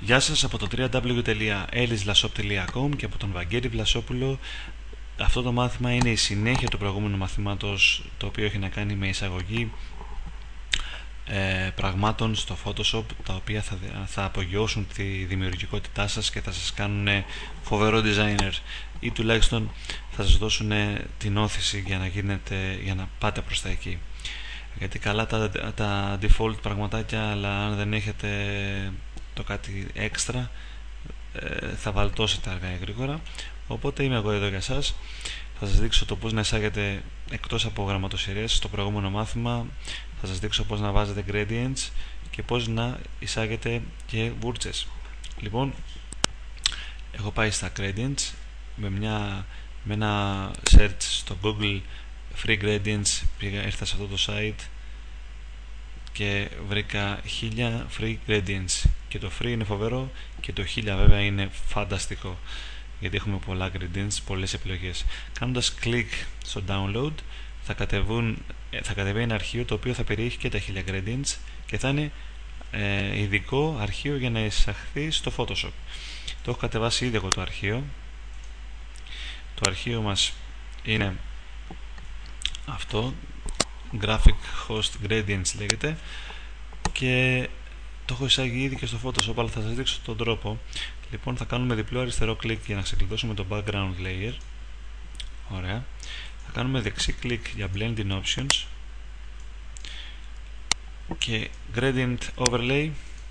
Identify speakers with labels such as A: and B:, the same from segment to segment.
A: Γεια σας από το www.ellisvlasop.com και από τον Βαγγέλη Βλασόπουλο. Αυτό το μάθημα είναι η συνέχεια του προηγούμενου μαθήματος, το οποίο έχει να κάνει με εισαγωγή πραγμάτων στο Photoshop, τα οποία θα απογειώσουν τη δημιουργικότητά σας και θα σας κάνουν φοβερό designer, ή τουλάχιστον θα σας δώσουν την όθηση για να πάτε προς τα εκεί. Γιατί καλά τα default πραγματάκια, αλλά αν δεν έχετε το κάτι έξτρα θα βαλτώσετε αργά ή γρήγορα. Οπότε είμαι εγώ εδώ για σας. Θα σας δείξω το πώς να εισάγετε εκτός από γραμματοσυρές. Στο προηγούμενο μάθημα θα σας δείξω πώς να βάζετε gradients και πώς να εισάγετε και βούρτσες. Λοιπόν, έχω πάει στα gradients με ένα search στο Google free gradients. Ήρθα σε αυτό το site και βρήκα 1000 free gradients, και το free είναι φοβερό και το 1000 βέβαια είναι φανταστικό, γιατί έχουμε πολλά gradients, πολλές επιλογές. Κάνοντας κλικ στο download θα κατεβεί ένα αρχείο το οποίο θα περιέχει και τα 1000 gradients και θα είναι ειδικό αρχείο για να εισαχθεί στο Photoshop. Το έχω κατεβάσει ήδη εγώ το αρχείο. Το αρχείο μας είναι αυτό, Graphic Host Gradients λέγεται, και το έχω εισάγει ήδη και στο Photoshop, αλλά θα σας δείξω τον τρόπο. Λοιπόν, θα κάνουμε διπλό αριστερό κλικ για να ξεκλειδώσουμε το background layer. Ωραία. Θα κάνουμε δεξί κλικ για blending options και gradient overlay.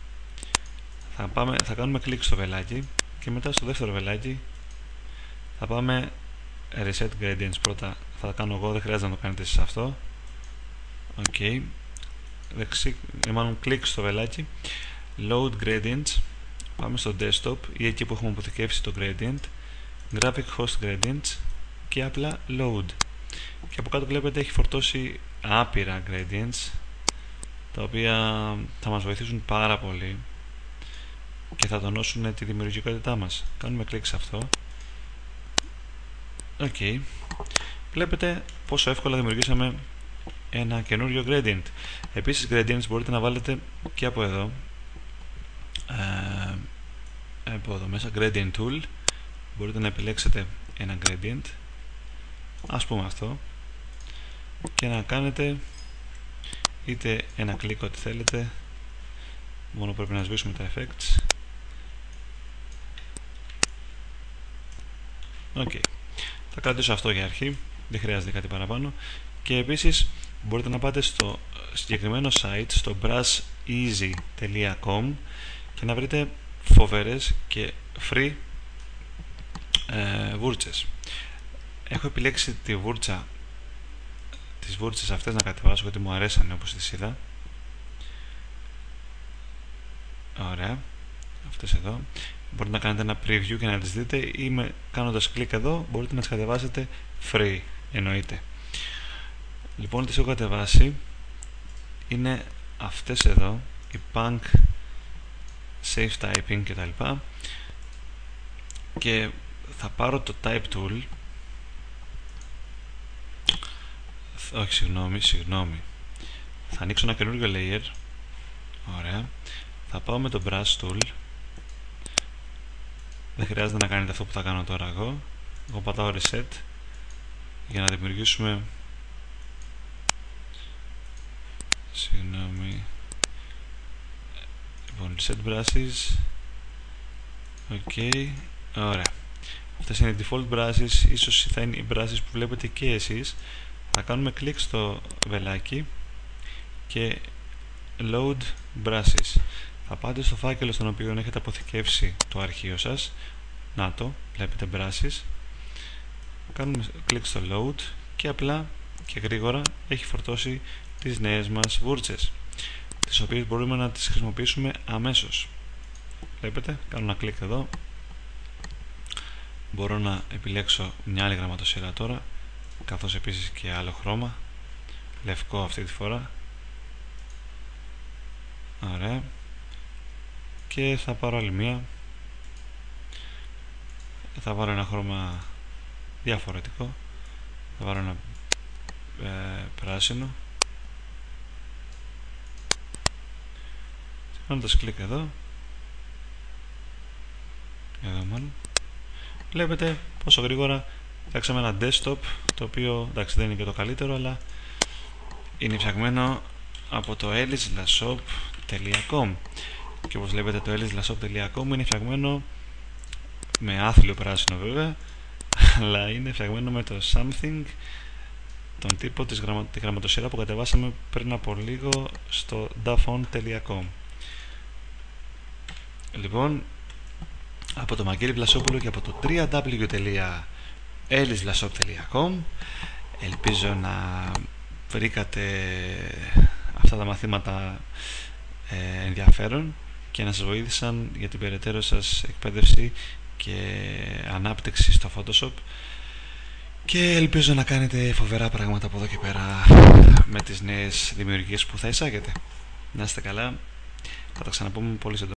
A: Θα κάνουμε κλικ στο βελάκι και μετά στο δεύτερο βελάκι θα πάμε reset gradients. Πρώτα θα κάνω εγώ, δεν χρειάζεται να το κάνετε εσείς αυτό. Ok, μάλλον κλικ στο βελάκι, load gradients, πάμε στο desktop ή εκεί που έχουμε αποθηκεύσει το gradient, graphic host gradients και απλά load, και από κάτω βλέπετε έχει φορτώσει άπειρα gradients, τα οποία θα μας βοηθήσουν πάρα πολύ και θα τονώσουν τη δημιουργικότητά μας. Κάνουμε κλικ σε αυτό. Ok, βλέπετε πόσο εύκολα δημιουργήσαμε ένα καινούριο gradient. Επίσης gradients μπορείτε να βάλετε και από εδώ, μέσα gradient tool, μπορείτε να επιλέξετε ένα gradient, ας πούμε αυτό, και να κάνετε είτε ένα κλικ ό,τι θέλετε, μόνο πρέπει να σβήσουμε τα effects. Ok, θα κρατήσω αυτό για αρχή, δεν χρειάζεται κάτι παραπάνω. Και επίσης μπορείτε να πάτε στο συγκεκριμένο site, στο brusheasy.com, και να βρείτε φοβερές και free βούρτσες. Έχω επιλέξει τις βούρτσες αυτές να κατεβάσω γιατί μου αρέσανε όπως τις είδα. Ωραία, αυτές εδώ. Μπορείτε να κάνετε ένα preview και να τις δείτε, ή κάνοντας κλικ εδώ μπορείτε να τις κατεβάσετε free, εννοείται. Λοιπόν, τις έχω κατεβάσει, είναι αυτές εδώ, η Punk, Safe Typing κτλ. Και θα πάρω το Type Tool, όχι συγγνώμη, θα ανοίξω ένα καινούργιο layer. Ωραία, θα πάω με το Brush Tool, δεν χρειάζεται να κάνετε αυτό που θα κάνω τώρα εγώ πατάω Reset για να δημιουργήσουμε, λοιπόν, Reset Brushes. Ok, ωραία, αυτές είναι οι default brushes, ίσως θα είναι οι brushes που βλέπετε και εσείς. Θα κάνουμε κλικ στο βελάκι και load brushes. Θα πάτε στο φάκελο στον οποίο έχετε αποθηκεύσει το αρχείο σας. Να το, βλέπετε brushes. Κάνουμε κλικ στο load και απλά και γρήγορα έχει φορτώσει τις νέες μας βούρτσες, τις οποίες μπορούμε να τις χρησιμοποιήσουμε αμέσως. Βλέπετε, κάνω ένα κλικ εδώ. Μπορώ να επιλέξω μια άλλη γραμματοσυρά τώρα, καθώς επίσης και άλλο χρώμα, λευκό αυτή τη φορά. Ωραία, και θα πάρω άλλη μία, θα βάλω ένα χρώμα διαφορετικό, θα βάλω ένα πράσινο. Κάνοντας κλικ εδώ εδώ μάλλον, βλέπετε πόσο γρήγορα φτιάξαμε ένα desktop, το οποίο εντάξει δεν είναι και το καλύτερο, αλλά είναι φτιαγμένο από το ellislasop.com, και όπως βλέπετε το ellislasop.com είναι φτιαγμένο με άθλιο πράσινο βέβαια, αλλά είναι φτιαγμένο με το something, τον τύπο τη γραμματοσυρά που κατεβάσαμε πριν από λίγο στο dafont.com. Λοιπόν, από το Μαγγέλη Βλασόπουλο και από το www.ellislasop.com, ελπίζω να βρήκατε αυτά τα μαθήματα ενδιαφέρον και να σας βοήθησαν για την περαιτέρω σας εκπαίδευση και ανάπτυξη στο Photoshop, και ελπίζω να κάνετε φοβερά πράγματα από εδώ και πέρα με τις νέες δημιουργίες που θα εισάγετε. Να είστε καλά, θα τα ξαναπούμε πολύ σύντομα.